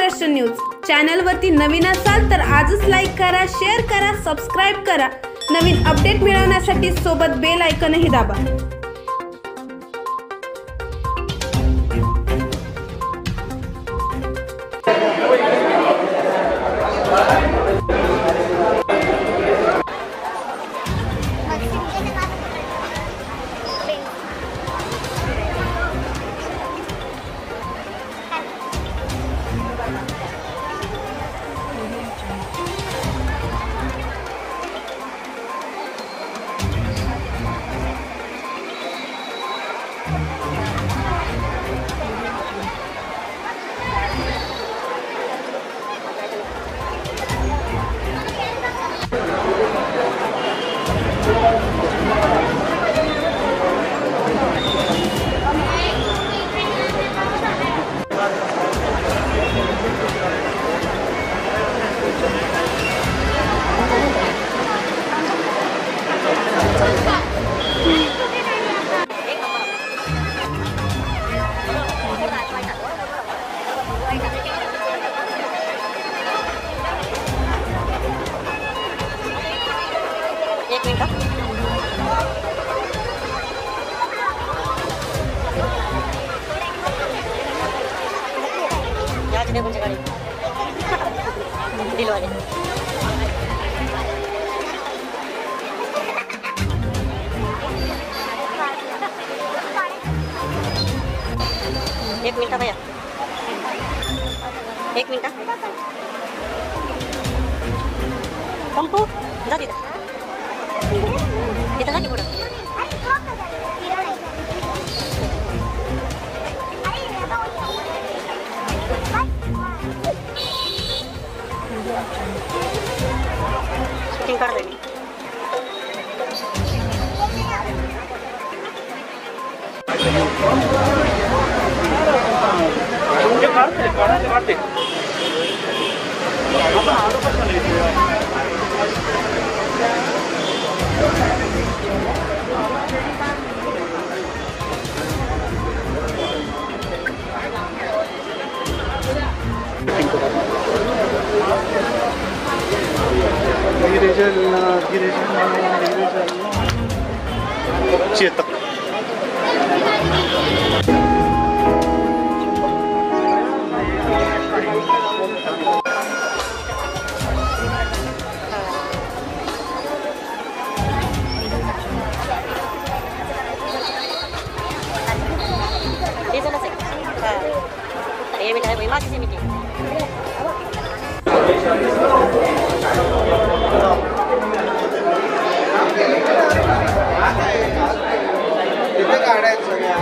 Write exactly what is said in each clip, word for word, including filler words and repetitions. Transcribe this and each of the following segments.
Maharashtra news चॅनलवरती नवीन असाल तर आजच लाईक करा, शेअर करा, सबस्क्राइब करा। नवीन अपडेट मिळवण्यासाठी सोबत बेल आयकॉनही दाबा। एक मिनट यहाँ से कौन सी गाड़ी दिल वाले एक मिनट भैया एक मिनट पंपू जा तिथं तिथं जाते पुढं शूटिंग काढतोय मी काढते काढते काढते चेतक ये मिठाई वही मासी से मिली इथे काढायचं सगळ्या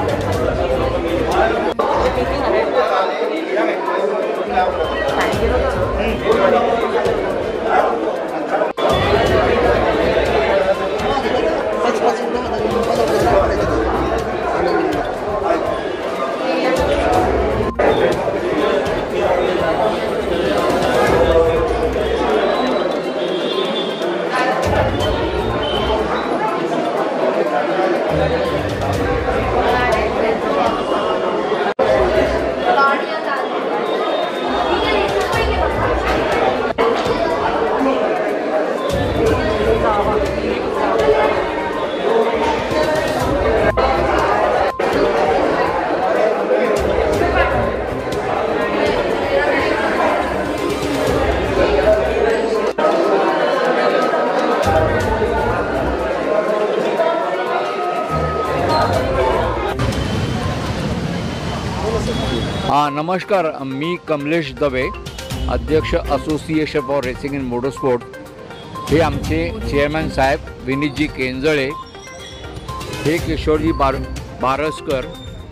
हाँ नमस्कार, मी कमलेश दवे, अध्यक्ष association for racing in motorsport. हे आमचे चेअरमॅन साहेब विनीतजी केंजळे, हे किशोरजी बार बारसकर,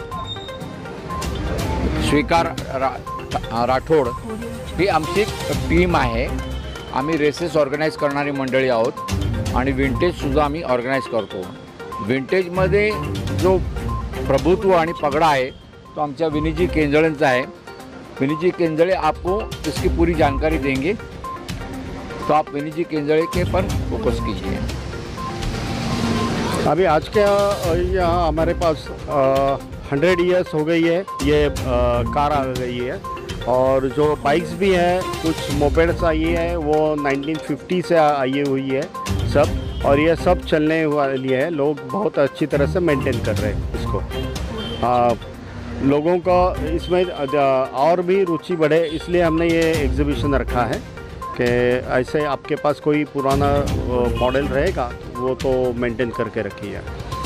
स्वीकार रा राठोड, ही आमची टीम आहे। आम्ही रेसेस ऑर्गनाईज करणारी मंडळी आहोत आणि विंटेजसुद्धा आम्ही ऑर्गनाईज करतो। विंटेजमध्ये जो प्रभुत्व आणि पगडा आहे तो आमच्या विनीतजी केंजळेंचा है। विनीतजी केंजळे आपको इसकी पूरी जानकारी देंगे, तो आप विनीतजी केंजळे के पर फोकस कीजिए। अभी आज के यहाँ हमारे पास हंड्रेड ईयर्स हो गई है, ये आ, कार आ गई है। और जो बाइक्स भी हैं, कुछ मोपेड्स आई है वो नाइनटीन फिफ्टी से आई हुई है सब, और ये सब चलने वाली है। लोग बहुत अच्छी तरह से मेंटेन कर रहे हैं इसको। आ, लोगों का इसमें और भी रुचि बढ़े, इसलिए हमने ये एग्जीबिशन रखा है कि ऐसे आपके पास कोई पुराना मॉडल रहेगा वो तो मेंटेन करके रखिए।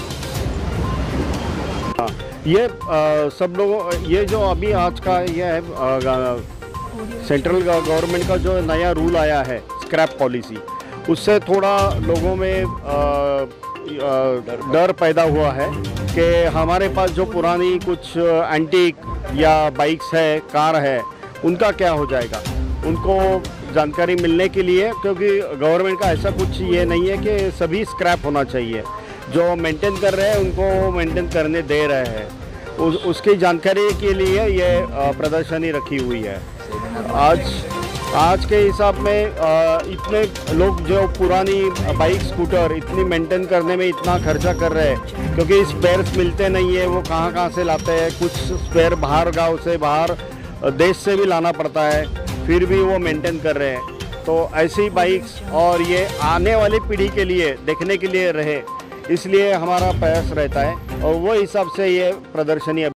हाँ, ये आ, सब लोगों ये जो अभी आज का ये है आ, सेंट्रल गवर्नमेंट का जो नया रूल आया है स्क्रैप पॉलिसी, उससे थोड़ा लोगों में आ, डर पैदा हुआ है कि हमारे पास जो पुरानी कुछ एंटीक या बाइक्स है, कार है, उनका क्या हो जाएगा। उनको जानकारी मिलने के लिए, क्योंकि गवर्नमेंट का ऐसा कुछ ये नहीं है कि सभी स्क्रैप होना चाहिए, जो मेंटेन कर रहे हैं उनको मेंटेन करने दे रहे हैं, उस, उसकी जानकारी के लिए ये प्रदर्शनी रखी हुई है। आज आज के हिसाब में इतने लोग जो पुरानी बाइक स्कूटर इतनी मेंटेन करने में इतना खर्चा कर रहे हैं, क्योंकि स्पेयर्स मिलते नहीं है, वो कहाँ कहाँ से लाते हैं, कुछ स्पेयर बाहर गांव से, बाहर देश से भी लाना पड़ता है, फिर भी वो मेंटेन कर रहे हैं। तो ऐसी बाइक्स और ये आने वाली पीढ़ी के लिए देखने के लिए रहे, इसलिए हमारा प्रयास रहता है और वो हिसाब से ये प्रदर्शनी